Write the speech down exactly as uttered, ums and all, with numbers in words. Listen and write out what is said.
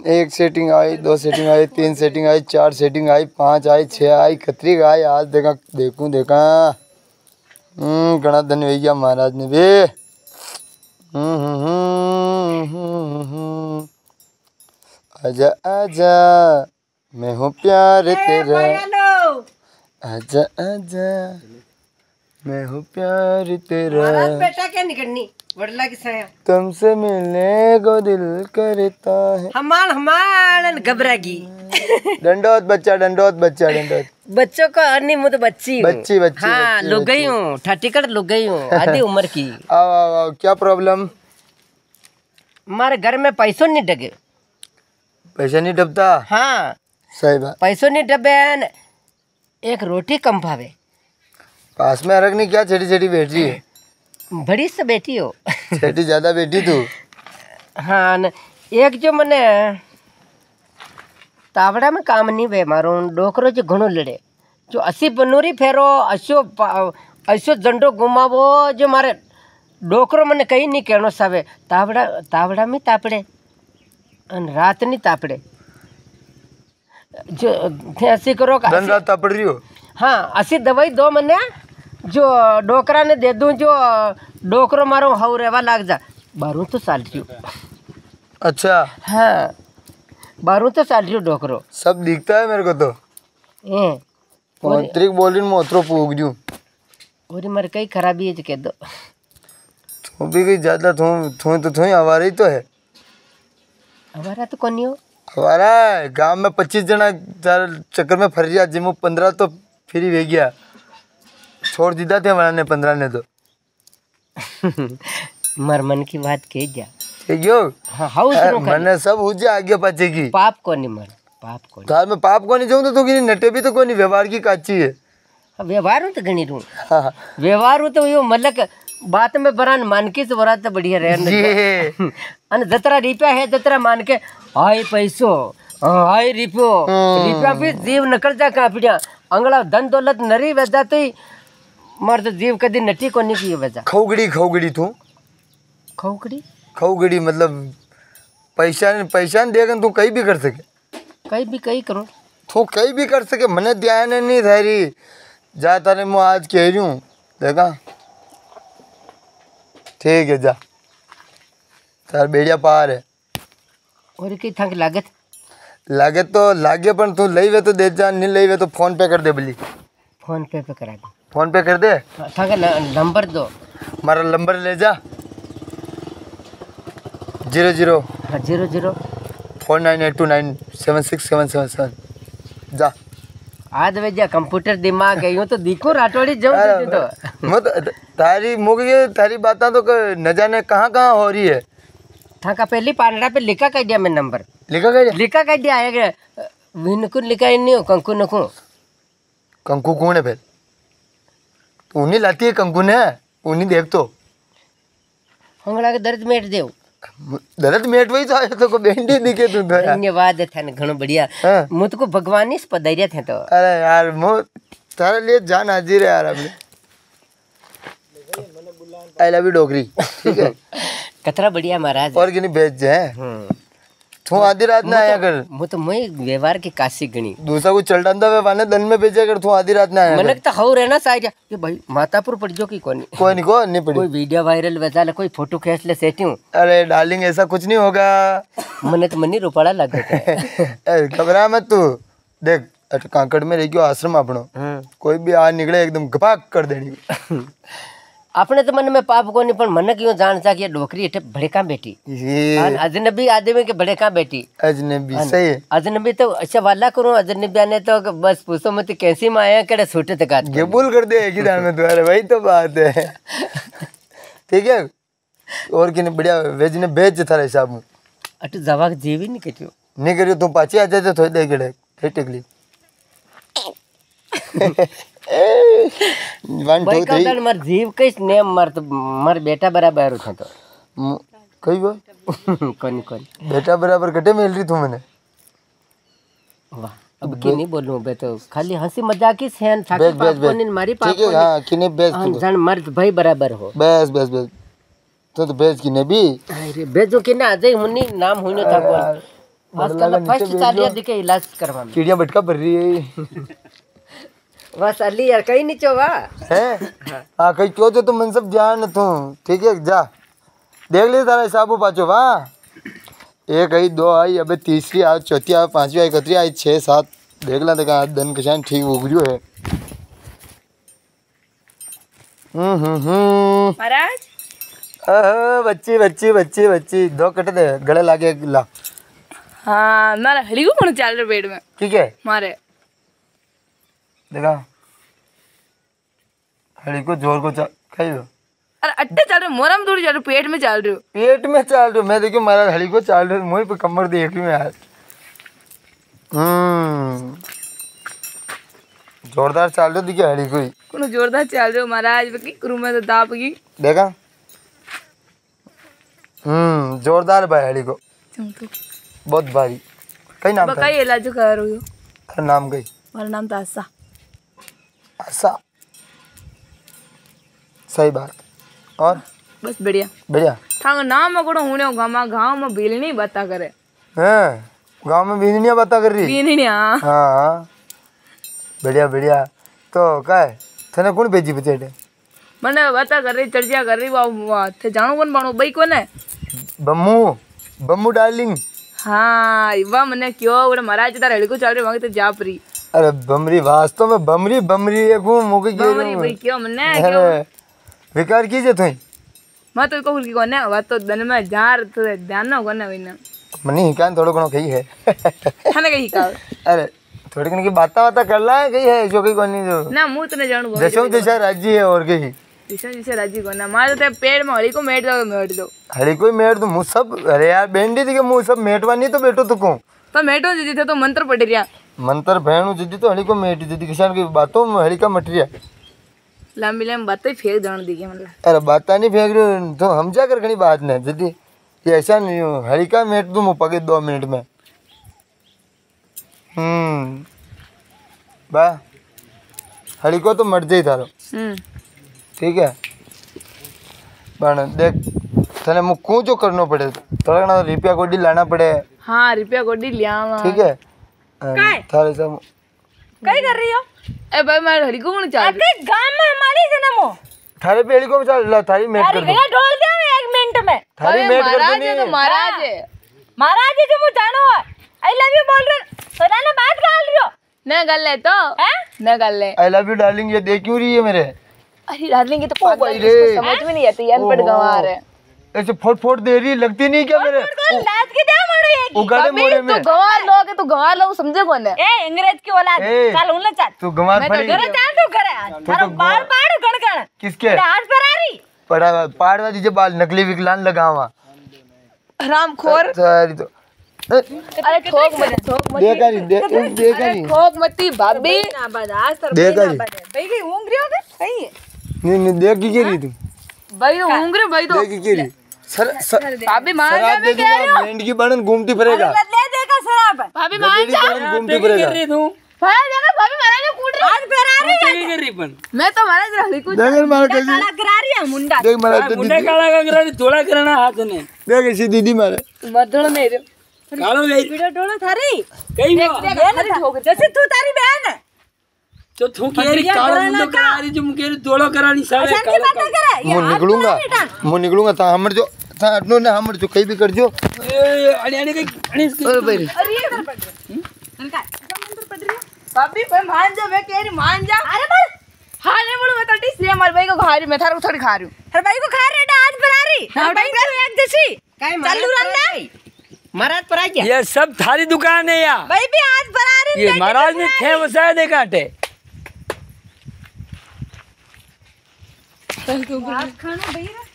एक setting I, दो setting I, तीन सेटिंग आई, चार सेटिंग आई, पाँच आई, छः आई, खतरी आई। आज देखा देखूं देखा हम्म घना धन हो गया महाराज ने भी। हम्म हम्म हम्म हम्म आजा आजा मैं हूँ प्यार तेरा, आजा आजा मैं हूँ प्यार तेरा। बेटा क्या निकलनी वडला की साया तुमसे मिलने को दिल करता है। हमार हमार घबरागी। डंडोत बच्चा, डंडोत बच्चा, डंडोत बच्चों को अर्नी मुझे बच्ची बच्ची बच्ची हाँ लुक गई हूँ, थर्टी कट लुक गई हूँ आधी उम्र की। आओ आओ आओ, क्या प्रॉब्लम? हमारे घर में पैसों नहीं डगे। पैसा नहीं डबता? हाँ सही बात। पैसों नहीं डबे, एक रोटी कम भावे। पास में रखनी क्या छेटी छेटी बैठ रही है? बड़ी से बेटी हो। छेटी ज्यादा बेटी तू। हाँ न, एक जो मने तावड़ा में काम नहीं वे मारो डोकरो जो घणो लड़े जो असी बनूरी फेरो अशो अशो झंडो घुमावो जो मारे डोकरो मने कहीं नहीं कहनो सावे तावड़ा तावड़ा में तापड़े अन रात नहीं तापड़े जो ऐसी करो दिन रात तापड़ रही हो। हाँ असी दवाई दो मने जो डोकरा ने दे दूं जो डोकरो मारो हाउ रेवा लाग जा बारू तो साल रही अच्छा हाँ बारू तो साल रही डोकरो सब दिखता है मेरे को तो। ए मोत्रिक बोल रही मोत्रो पूग दूं और मर कई खराबी है जो कह दो तू भी कहीं ज्यादा थू थू तो थू हमारा ही तो है। हमारा तो कौन हो हमारा गांव में पच्चीस जना चक्कर में फर गया जिम पंद्रह तो फ्री हो गया छोड़ दीदा थे हमारा ने पंद्रह ने तो। मर मन की बात कह जा ठीक हो हाँ हाउस मैंने सब हो जा आगे पाचे की पाप कौन मर पाप कौन तार में पाप को नहीं जाऊँ तो तू कि नटे भी तो कोई नहीं व्यवहार की काची है। व्यवहार हूँ तो गणी रू हाँ व्यवहार हूँ तो यो मतलब बात में बरान मान के से बरा तो बढ़िया रहे अन जतरा रिपया है जतरा मान के हाय पैसो हाय रिपो रिपया भी जीव निकल जा काफिया अंगला धन दौलत नरी वजह तो ही मर तो जीव कदी नटी को नहीं की वजह खौगड़ी खौगड़ी तू खौगड़ी खौगड़ी मतलब पैसा पैसा देगा तू कहीं भी कर सके कहीं भी कहीं करूँ तू कहीं भी कर सके मने ध्यान नहीं थारी जा तारे मैं आज कह रही हूँ देखा ठीक है जा तार बेड़िया पार है और कई थक लागत लागत तो लागे पर तू लई वे तो दे जा नहीं लई वे तो फोन पे कर दे बली फोन पे पे करा दे फोन पे कर दे थक नंबर दो हमारा नंबर ले जा जीरो जीरो हाँ zero zero four nine eight two nine seven six seven seven seven जा आज वे जा कंप्यूटर दिमाग है यूँ तो दिखो राठौड़ी जाऊँ तो मत तारी मुग ये तारी बातें तो न जाने कहाँ कहाँ हो रही है। था पहली पांडा पे लिखा कर दिया मैं नंबर लिखा कर लिखा कर दिया आएगा विनकुन लिखा ही नहीं हो कंकु नकु कंकु कौन है फिर तू नहीं लाती है कंकु ने उन्हीं देख तो हंगड़ा के दर्द मेट देव दर्द मेट वही तो आया तो को बेंडी दिखे तू तो धन्यवाद था ना घणो बढ़िया मुझको भगवान इस पधारिया थे तो अरे यार मो तारे लिए जान हाजिर है यार अपने आई लव यू डोगरी ठीक है कतरा बढ़िया महाराज और कि नहीं भेज जाए तू आधी रात ना आया कर वो तो मैं व्यवहार की काशी गणी दूसरा को चल डांदा वे वाने दिन में भेजा कर तू आधी रात ना आया मनक तो हो रहना साइड ये भाई मातापुर पड़ जो की कोनी कोई नहीं को नहीं पड़ी कोई वीडियो वायरल वजा ले कोई फोटो खींच ले सेटिंग अरे डार्लिंग ऐसा कुछ नहीं होगा मने तो मनी रुपड़ा लग गया घबरा मत तू देख कांकड़ में रह गयो आश्रम अपनो कोई भी आ निकले एकदम गपाक कर देनी अपने तो मन में पाप को नहीं पर मन क्यों जान सा कि डोकरी इटे बड़े का बेटी अजनबी आदमी के बड़े का बेटी अजनबी सही है अजनबी तो अच्छा वाला करूं अजनबी आने तो बस पूछो मत कैसी माया केड़े सूटे तक ये बोल कर दे एक ही दान में तुम्हारे वही तो बात है ठीक है और कि बढ़िया वेज ने भेज थारे हिसाब में अट जवाक जीवी नहीं कटियो नहीं करियो तुम पाछी आ जाते थोड़ी देर केड़े फिर टिकली वन टू थ्री मर जीव कैस नेम मर तो मर बेटा बराबर था तो कई वो कौन कौन बेटा बराबर कटे मिल रही तू मैंने वाह अब की नहीं बोलूं बे तो खाली हंसी मजाक ही सेन था बेस बेस बेस मारी पाप ठीक है हां किने बेस जन मर्द भाई बराबर हो बेस बेस बेस तो तो बेस किने भी अरे बेजो किने आ जाई हुनी नाम हुनो था बोल आजकल फर्स्ट चालिया दिखे इलाज करवा में चिड़िया भटका भर रही है बस अली यार कहीं नहीं चोवा है हाँ कहीं क्यों तो तुम मन सब ध्यान तू ठीक है जा देख ले तारा हिसाब पाचो वाह एक आई दो आई अबे तीसरी आई चौथी आई पांचवी आई कतरी आई छः सात देख ला देखा धन किसान ठीक उगरियो है हम्म हम्म हम्म महाराज अह, बच्ची बच्ची बच्ची बच्ची दो कट दे गले लागे ला हाँ मारा हड़ी को कौन चाल रहे पेट में ठीक है मारे देखा हड़ी को जोर को खाई दो अरे अट्टे चल रहे मोरा में थोड़ी चल रहे पेट में चल रहे हो पेट में चल रहे मैं देखियो मारा हड़ी को चल रहे मुँह पे कमर देख रही हूँ यार हम्म जोरदार चल रहे देखिए हड़ी को ही कोनो जोरदार चल रहे हो महाराज की करूँ मैं तो दाप की देखा हम्म जोरदार भाई हड़ी को बहुत भारी कई नाम था बकाई इलाज कर रही हो तेरा नाम कई हमारा नाम तो आशा आशा सही बात और बस बढ़िया बढ़िया थांगो नाम मगड़ो हुने गामा गांव में बिल नहीं बता करे हैं गांव में बीजनिया बात कर रही बीन नहीं हाँ हाँ बढ़िया बढ़िया तो क्या है थने कौन भेजी बचेटे मैंने बता कर रही चर्चा कर रही वाह थे जानो कौन बाणो भाई कौन है बम्मू बम्मू डार्लिंग हाँ वाह मैंने क्यों उड़े महाराज तार हड़ी को चल रही वहां तो जा परी अरे बमरी वास्तव में बमरी बमरी एक हूँ मुके के बावरी भाई क्यों मैंने क्यों अरे विकार कीजिए तुम मैं तो कहूँ कि कौन है वह तो दिन में जार तो ध्यान ना कौन है वही मनी क्या थोड़ा घणो कही है थाने कही का अरे थोड़ी घणी की बाता वाता कर ला है कही है जो कही कोनी जो ना मुंह तो नहीं जानू दशो दिशा राज्य है और कही दिशा दिशा राजी को ना मार तो पेड़ में हड़ी को मेट दो मेट दो हरी कोई मेट तो मुँह सब अरे यार बेंडी थी कि मुँह सब मेटवा नहीं तो बेटो तो को तो मेटो जी थे तो मंत्र पढ़ रिया मंत्र भेणु जिद्दी तो हड़ी को मेट जिद्दी किसान की बातों में हड़ी का मटरिया लंबी लंबी बातें फेंक जान दी मतलब अरे बात नहीं फेंक रही हो, तो हम जा कर घनी बात नहीं जिद्दी ये ऐसा नहीं हो हड़ी का मेट तुम पके दो मिनट में हम्म बा हड़ी को तो मर जाई थारो हम्म ठीक है बन देख थने मुँह कूँ जो करना पड़े थोड़ा ना रुपया कोडी लाना पड़े हाँ रुपया गोडी लिया ठीक है थारे सब कई कर रही हो ए भाई मार हड़ी को कौन चाल रही गांव में हमारी जन्म हो थारे पे हड़ी को चल ला थारी मेट कर दो ढोल दे एक मिनट में थारी मेट कर महाराज दो है तो नहीं महाराज है महाराज जी तुम जानो आई लव यू बोल रहे सदा ने बात डाल रही हो न गल है तो हैं न गल है आई लव यू डार्लिंग ये देख क्यों रही है मेरे अरे डार्लिंग ये तो ओ पागल भाई है, रे। इसको समझ में नहीं आती अनपढ़ गंवार है ऐसे फोट फोट दे रही लगती नहीं क्या मेरे लात के दे मारो ये उगाड़े मोड़े तो में गंवार लोग है तो गंवार लोग समझे कौन है ए अंग्रेज की औलाद ए। चल उन चल तू गंवार मैं तो पड़ी करे चाल तू करे आज थारो तो बाल पाड़ गण गण किसके आज पर आ रही पड़ा पाड़वा दीजिए बाल नकली विकलान लगावा हराम खोर सारी तो अरे ठोक मत ठोक मत देखा नहीं देख देखा अरे नहीं ठोक मती भाभी ना बजाज तर देखा ना नहीं बजे भाई की ऊंग रही हो गए सही है नहीं नहीं देख की रही तू भाई तो उंगरे भाई तो देख की रही सर सर भाभी मान जा शराब मैं दे कह रही हूँ बैंड की बनन घूमती फिरेगा ले देखा शराब भाभी मान गधेड़ी जा बनन घूमती फिरेगा भाई देखो भाभी मारा ने कूट रही आज पर आ रही है मैं तो मारा जरा हली कुछ देख मारा कैसी काला करा रही है मुंडा देख मारा तो दीदी काला कंगरा थोड़ा करना हाथ ने देख ऐसी दीदी मारे मधुर नहीं रे कालो गई वीडियो डोलो थारी कई ये ना ठोक जैसे तू तारी बहन है तो थू केरी कालो मुंडो करा रही जो मुकेरी थोड़ा करानी सारे ऐसा की बात करे मुंह निकलूंगा मुंह निकलूंगा ता हमर जो ता अटनो ने हमर जो कई भी कर जो ए अड़ी अड़ी कई अड़ी ओ भाई अरे ये इधर पड़ रही इनका मंत्र पड़ रही है भाभी भाई मान जा मैं कह रही मान जा अरे बस हाँ नहीं बोलो मैं तो टी से हमारे भाई को खा रही मैं थारे को थोड़ी खा रही हूँ अरे भाई को खा रहे हैं आज पर आ रही और भाई को एक जैसी चल रहा महाराज पर आ गया ये सब थारी दुकान है या भाई भी आज पर आ रही ये महाराज ने थे वसाया दे काटे खाना भैया